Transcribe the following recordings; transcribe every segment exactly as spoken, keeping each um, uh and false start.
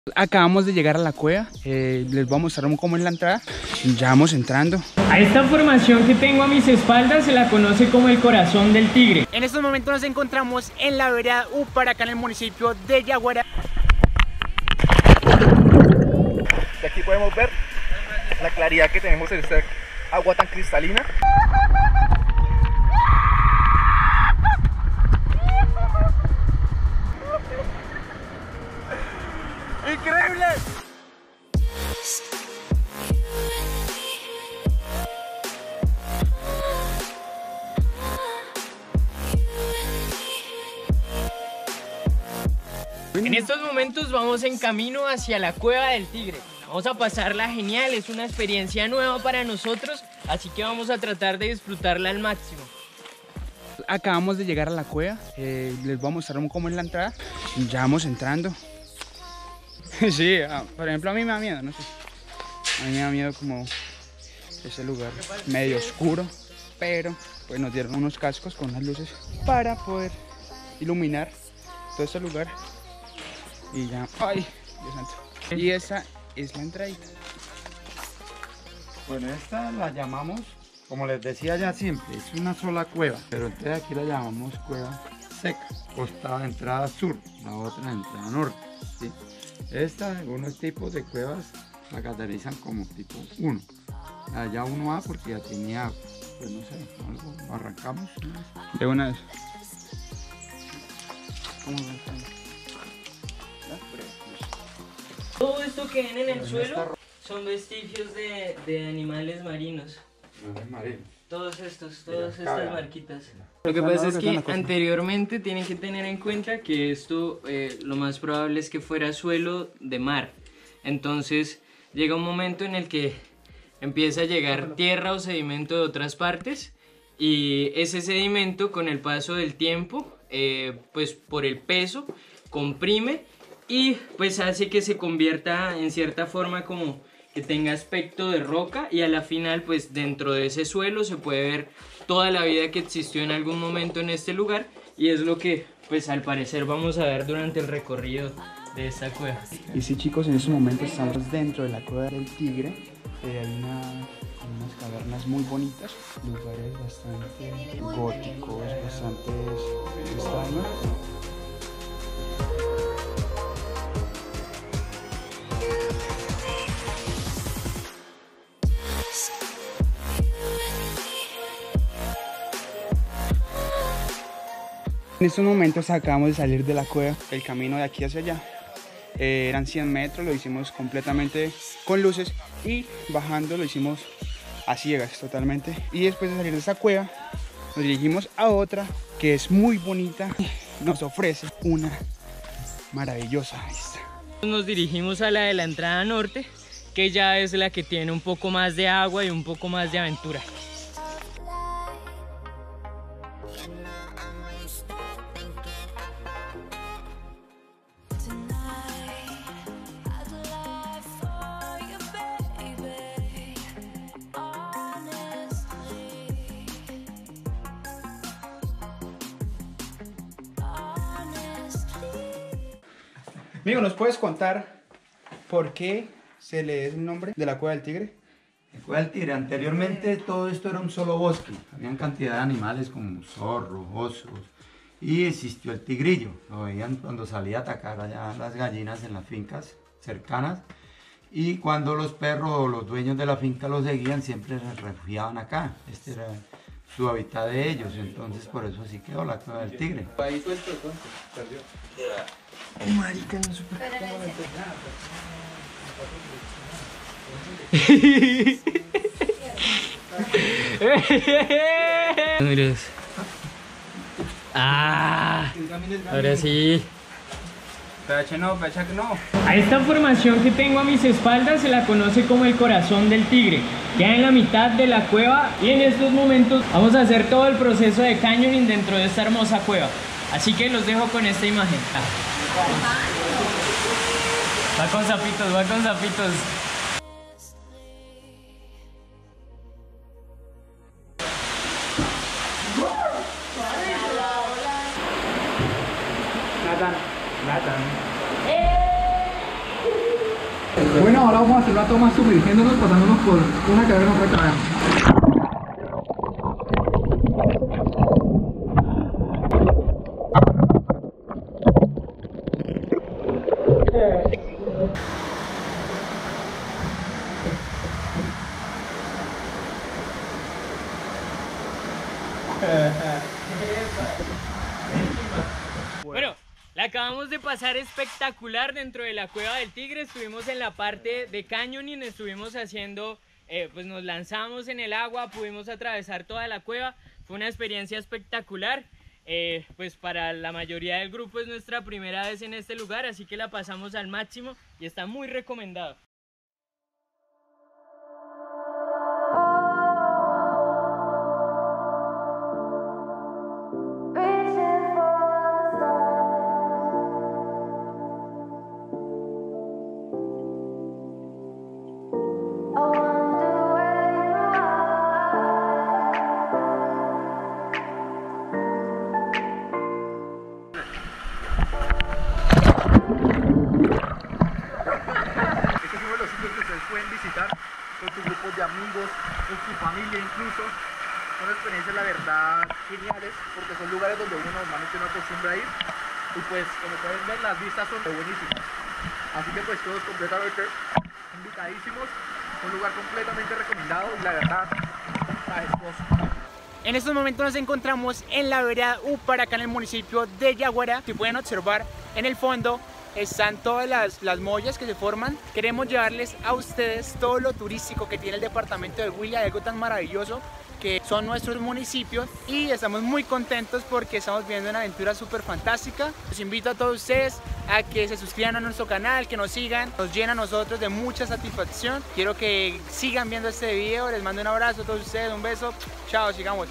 Acabamos de llegar a la cueva, eh, les voy a mostrar cómo es la entrada. Ya vamos entrando. A esta formación que tengo a mis espaldas se la conoce como el corazón del tigre. En estos momentos nos encontramos en la vereda Uparacá, en el municipio de Yaguará. Y aquí podemos ver la claridad que tenemos en esta agua tan cristalina. ¡Increíble! En estos momentos vamos en camino hacia la cueva del tigre. Vamos a pasarla genial, es una experiencia nueva para nosotros, así que vamos a tratar de disfrutarla al máximo. Acabamos de llegar a la cueva, eh, les voy a mostrar cómo es la entrada. Ya vamos entrando. Sí, por ejemplo a mí me da miedo, no sé. A mí me da miedo como ese lugar medio oscuro, pero pues nos dieron unos cascos con unas luces para poder iluminar todo este lugar. Y ya, ay, Dios santo. Y esa es la entradita. Bueno, esta la llamamos, como les decía ya siempre, es una sola cueva, pero entonces aquí la llamamos cueva seca, costada entrada sur, la otra entrada norte, ¿sí? Esta, algunos tipos de cuevas la categorizan como tipo uno. Allá uno A porque ya tiene agua. Pues no sé, algo, arrancamos. De una vez. ¿Cómo va? Todo esto que ven en el suelo son vestigios de, de animales marinos. Todos estos, todas estas marquitas. Lo que pasa es que anteriormente tienen que tener en cuenta que esto eh, lo más probable es que fuera suelo de mar. Entonces llega un momento en el que empieza a llegar tierra o sedimento de otras partes y ese sedimento con el paso del tiempo, eh, pues por el peso, comprime y pues hace que se convierta en cierta forma como que tenga aspecto de roca y a la final pues dentro de ese suelo se puede ver toda la vida que existió en algún momento en este lugar y es lo que pues al parecer vamos a ver durante el recorrido de esta cueva. Y sí, chicos, en estos momentos estamos dentro de la cueva del tigre. Eh, hay una, unas cavernas muy bonitas, lugares bastante góticos, bastante extraños. En estos momentos acabamos de salir de la cueva, el camino de aquí hacia allá. Eh, eran cien metros, lo hicimos completamente con luces y bajando lo hicimos a ciegas totalmente. Y después de salir de esa cueva nos dirigimos a otra que es muy bonita y nos ofrece una maravillosa vista. Nos dirigimos a la de la entrada norte, que ya es la que tiene un poco más de agua y un poco más de aventura. Amigo, ¿nos puedes contar por qué se le es el nombre de la cueva del tigre? La cueva del tigre, anteriormente todo esto era un solo bosque, habían cantidad de animales como zorros, osos y existió el tigrillo, lo veían cuando salía a atacar allá las gallinas en las fincas cercanas y cuando los perros o los dueños de la finca lo seguían siempre se refugiaban acá, este era su hábitat de ellos, entonces por eso así quedó la cueva del tigre. Ahí fue el tocón, perdió. Oh, marica, no supe cómo me Ah, ahora sí. Peche no, peche que no. A esta formación que tengo a mis espaldas se la conoce como el corazón del tigre. Queda en la mitad de la cueva y en estos momentos vamos a hacer todo el proceso de canyoning dentro de esta hermosa cueva. Así que los dejo con esta imagen. Va con zapitos, va con zapitos. Nathan, Nathan. Bueno, ahora vamos a hacer una toma sumergiéndonos, pasándonos por una caverna, otra caverna. Bueno, la acabamos de pasar espectacular dentro de la Cueva del Tigre. Estuvimos en la parte de canyoning, estuvimos haciendo, eh, pues nos lanzamos en el agua, pudimos atravesar toda la cueva. Fue una experiencia espectacular. Eh, pues para la mayoría del grupo es nuestra primera vez en este lugar, así que la pasamos al máximo y está muy recomendado. Pueden visitar con sus grupos de amigos, con su familia incluso. Son experiencias la verdad geniales porque son lugares donde uno normalmente no acostumbra a ir y pues como pueden ver las vistas son buenísimas. Así que pues todos completamente invitadísimos, un lugar completamente recomendado y la verdad majestuoso. En estos momentos nos encontramos en la vereda Upar, acá en el municipio de Yaguará. Si pueden observar en el fondo están todas las, las mollas que se forman. Queremos llevarles a ustedes todo lo turístico que tiene el departamento del Huila, algo tan maravilloso que son nuestros municipios, y estamos muy contentos porque estamos viviendo una aventura súper fantástica. Los invito a todos ustedes a que se suscriban a nuestro canal, que nos sigan, nos llena a nosotros de mucha satisfacción. Quiero que sigan viendo este video, les mando un abrazo a todos ustedes, un beso, chao, sigamos.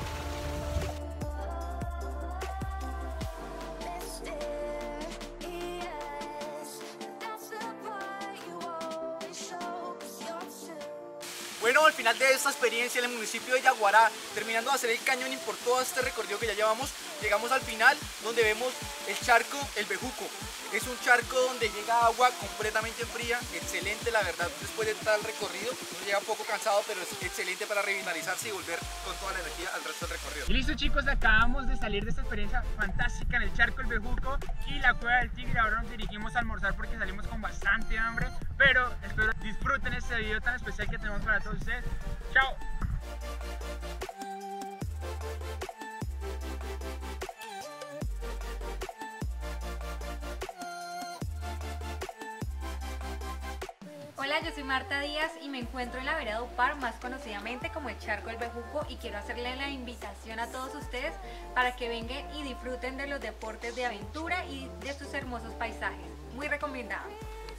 Bueno, al final de esta experiencia en el municipio de Yaguará, terminando de hacer el canyoning por todo este recorrido que ya llevamos, llegamos al final donde vemos el charco El Bejuco. Es un charco donde llega agua completamente fría, excelente la verdad después de tal recorrido. Uno llega un poco cansado, pero es excelente para revitalizarse y volver con toda la energía al resto del recorrido. Y listo, chicos, acabamos de salir de esta experiencia fantástica en el charco El Bejuco y la Cueva del Tigre. Ahora nos dirigimos a almorzar porque salimos con bastante hambre, pero espero disfruten este video tan especial que tenemos para todos ustedes. Chao. Hola, yo soy Marta Díaz y me encuentro en la vereda Upar, más conocidamente como el Charco El Bejuco, y quiero hacerle la invitación a todos ustedes para que vengan y disfruten de los deportes de aventura y de sus hermosos paisajes. Muy recomendado.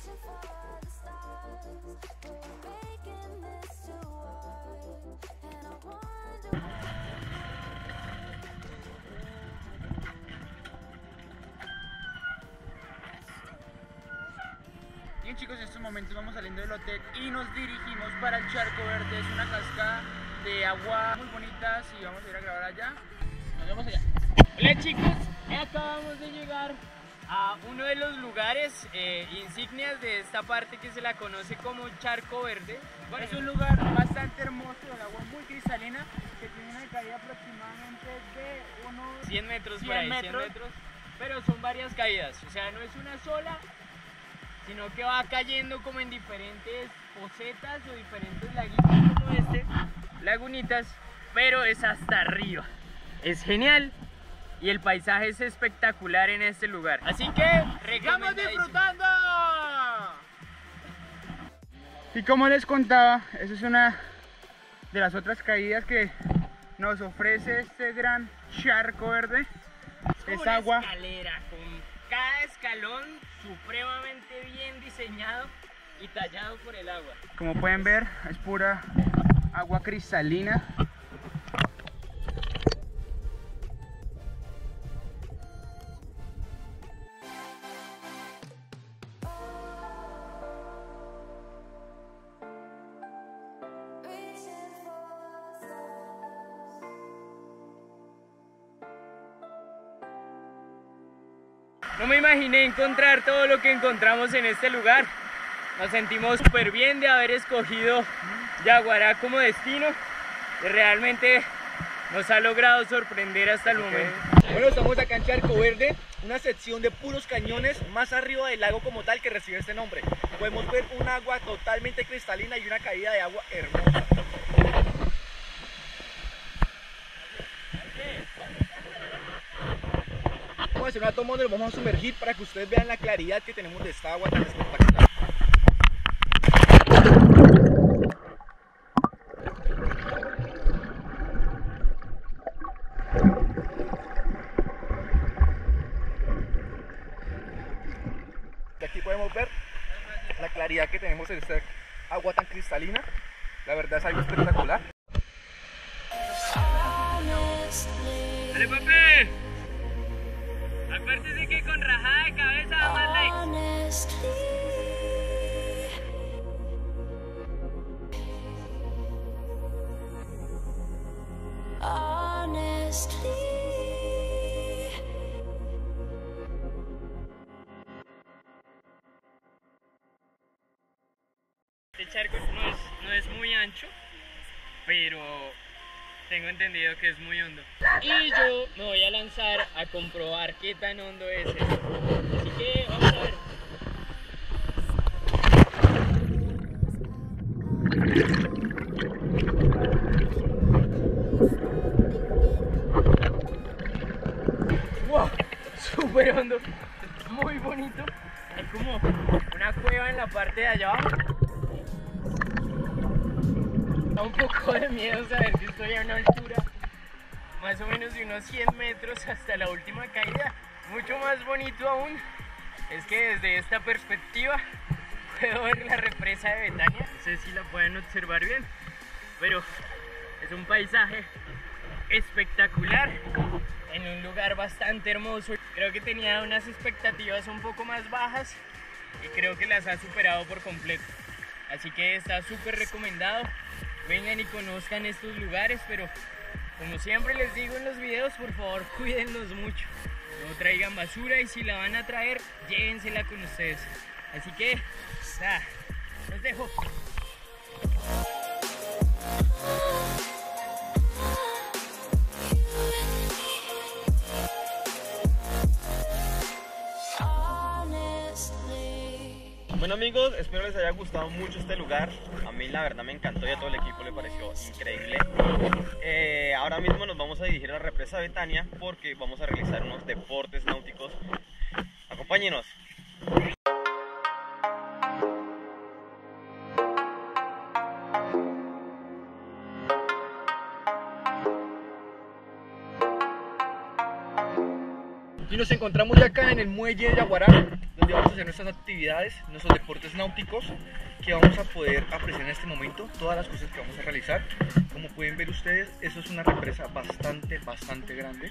Bien, chicos, en estos momentos vamos saliendo del hotel y nos dirigimos para el Charco Verde. Es una cascada de agua muy bonita y vamos a ir a grabar allá. Nos vemos allá. Hola chicos, acabamos de llegar a uno de los lugares eh, insignias de esta parte que se la conoce como Charco Verde. Bueno, es un lugar bastante hermoso, el agua muy cristalina, que tiene una caída aproximadamente de unos cien metros por cien ahí, metros. cien metros, pero son varias caídas, o sea, no es una sola, sino que va cayendo como en diferentes pocetas o diferentes laguitos como este, lagunitas, pero es hasta arriba. Es genial y el paisaje es espectacular en este lugar. Así que ¡sigamos disfrutando! Y como les contaba, esa es una de las otras caídas que nos ofrece este gran Charco Verde. Es Es agua. escalera con cada escalón supremamente bien diseñado y tallado por el agua. Como pueden ver, es pura agua cristalina. No me imaginé encontrar todo lo que encontramos en este lugar. Nos sentimos súper bien de haber escogido Yaguará como destino y realmente nos ha logrado sorprender hasta el momento. Bueno, estamos acá en Charco Verde, una sección de puros cañones más arriba del lago como tal que recibe este nombre. Podemos ver un agua totalmente cristalina y una caída de agua hermosa. Vamos a hacer una toma donde lo vamos a sumergir para que ustedes vean la claridad que tenemos de esta agua tan espectacular. Aquí podemos ver la claridad que tenemos en esta agua tan cristalina. La verdad es algo espectacular. ¡Dale, papi! Acuérdese que con rajada de cabeza da más like. Este charco no es, no es muy ancho, pero tengo entendido que es muy hondo. Y yo me voy a lanzar a comprobar qué tan hondo es esto. Así que vamos a ver. ¡Wow! Súper hondo. Muy bonito. Hay como una cueva en la parte de allá abajo. Da un poco de miedo saber que estoy a una altura más o menos de unos cien metros hasta la última caída. Mucho más bonito aún es que desde esta perspectiva puedo ver la represa de Betania. No sé si la pueden observar bien, pero es un paisaje espectacular en un lugar bastante hermoso. Creo que tenía unas expectativas un poco más bajas y creo que las ha superado por completo. Así que está súper recomendado. Vengan y conozcan estos lugares, pero como siempre les digo en los videos, por favor cuídenlos mucho. No traigan basura y si la van a traer, llévensela con ustedes. Así que, nada, los dejo. Bueno amigos, espero les haya gustado mucho este lugar. A mí la verdad me encantó y a todo el equipo le pareció increíble. eh, Ahora mismo nos vamos a dirigir a la represa Betania porque vamos a realizar unos deportes náuticos. Acompáñenos. Y nos encontramos ya acá en el muelle de Yaguará, donde vamos a hacer nuestras actividades, nuestros deportes náuticos, que vamos a poder apreciar en este momento, todas las cosas que vamos a realizar. Como pueden ver ustedes, eso es una represa bastante, bastante grande.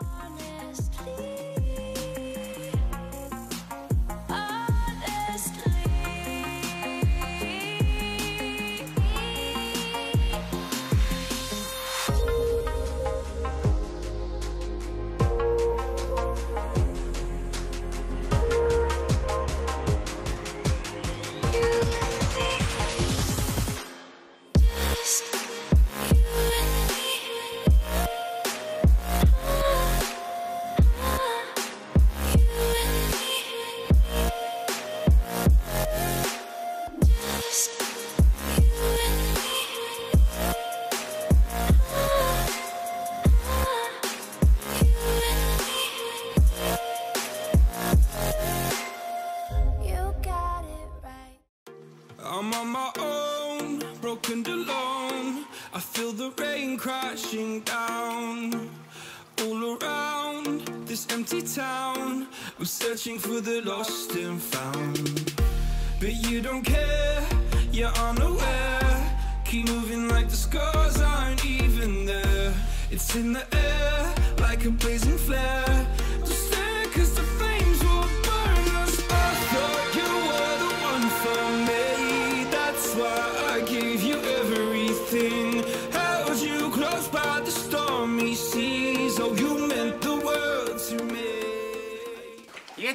I'm on my own, broken and alone. I feel the rain crashing down all around this empty town. I'm searching for the lost and found, but you don't care, you're unaware. Keep moving like the scars aren't even there. It's in the air like a blazing flare. Just stare 'cause the flames will burn us. I thought you were the one for me. That's why I gave you everything. Held you close by the stormy seas. Oh, you meant the world to me. Y bien,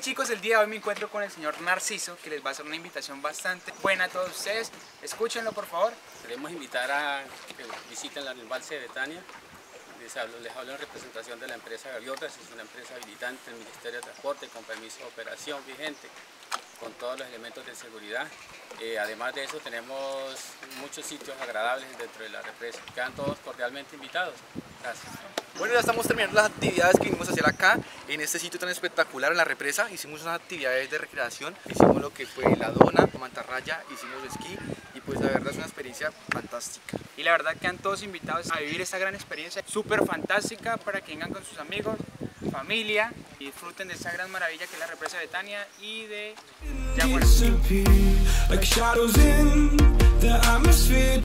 chicos, el día de hoy me encuentro con el señor Narciso, que les va a hacer una invitación bastante buena a todos ustedes. Escúchenlo, por favor. Queremos invitar a que visiten el embalse de Betania. Les hablo, les hablo en representación de la empresa Gaviotas, es una empresa habilitante del Ministerio de Transporte con permiso de operación vigente, con todos los elementos de seguridad. Eh, además de eso tenemos muchos sitios agradables dentro de la represa. Quedan todos cordialmente invitados. Gracias. Bueno, ya estamos terminando las actividades que vinimos a hacer acá, en este sitio tan espectacular, en la represa. Hicimos unas actividades de recreación, hicimos lo que fue la dona, mantarraya, hicimos esquí y pues la verdad es una experiencia fantástica. Y la verdad quedan todos invitados a vivir esta gran experiencia súper fantástica para que vengan con sus amigos, familia y disfruten de esta gran maravilla que es la represa de Betania y de Yaguareté.